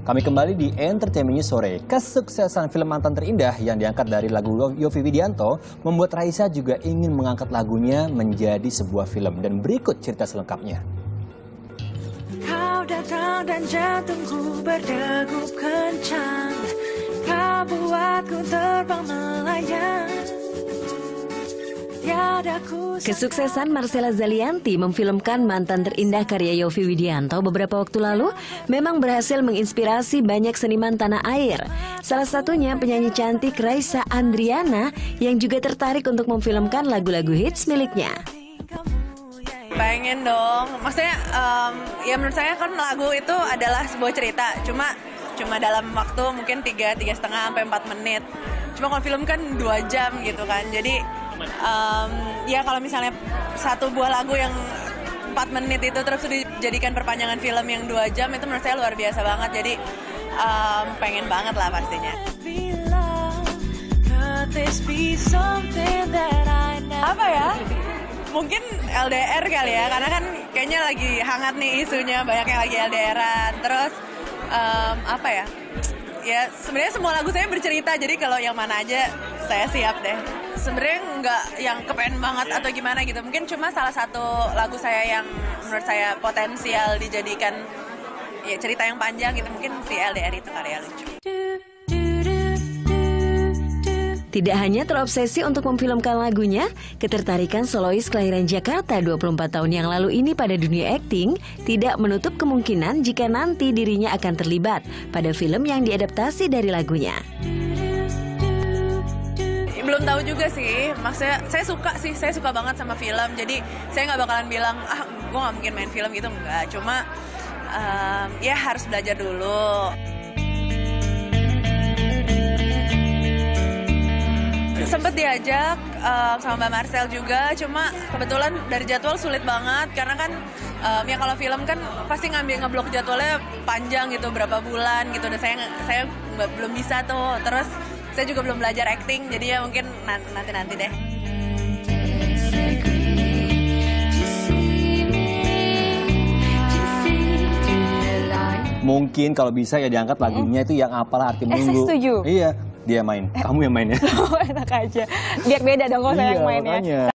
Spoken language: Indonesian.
Kami kembali di Entertainment News sore. Kesuksesan film Mantan Terindah yang diangkat dari lagu Yovie Widianto membuat Raisa juga ingin mengangkat lagunya menjadi sebuah film. Dan berikut cerita selengkapnya. Kau datang dan jantungku berdegup kencang. Kau buatku terbang melayang. Kesuksesan Marcella Zalianty memfilmkan Mantan Terindah karya Yovie Widianto beberapa waktu lalu memang berhasil menginspirasi banyak seniman tanah air. Salah satunya penyanyi cantik Raisa Andriana yang juga tertarik untuk memfilmkan lagu-lagu hits miliknya. Pengen dong, maksudnya ya menurut saya kan lagu itu adalah sebuah cerita, cuma dalam waktu mungkin 3,5 sampai 4 menit. Cuma kalau film kan 2 jam gitu kan, jadi ya kalau misalnya satu buah lagu yang 4 menit itu terus dijadikan perpanjangan film yang 2 jam, itu menurut saya luar biasa banget. Jadi pengen banget lah pastinya. Apa ya? Mungkin LDR kali ya, karena kan kayaknya lagi hangat nih isunya, banyak yang lagi LDRan. Terus apa ya? Ya sebenarnya semua lagu saya bercerita, jadi kalau yang mana aja saya siap deh. Sebenarnya nggak yang kepengen banget atau gimana gitu, mungkin cuma salah satu lagu saya yang menurut saya potensial dijadikan ya cerita yang panjang gitu, mungkin si LDR itu karya lucu. Tidak hanya terobsesi untuk memfilmkan lagunya, ketertarikan solois kelahiran Jakarta 24 tahun yang lalu ini pada dunia akting tidak menutup kemungkinan jika nanti dirinya akan terlibat pada film yang diadaptasi dari lagunya. Belum tahu juga sih, maksudnya saya suka banget sama film, jadi saya nggak bakalan bilang, gue nggak mungkin main film gitu, enggak. Cuma ya harus belajar dulu. Sempet diajak sama Mbak Marcel juga, cuma kebetulan dari jadwal sulit banget karena kan ya kalau film kan pasti ngeblok jadwalnya panjang gitu, berapa bulan gitu, dan saya belum bisa tuh. Terus saya juga belum belajar acting, jadi ya mungkin nanti deh. Mungkin kalau bisa ya diangkat lagunya itu yang apalah arti menunggu. Saya setuju. Iya, dia main. Kamu yang main ya. Oh, enak aja. Biar beda dong kalau saya yang main ya.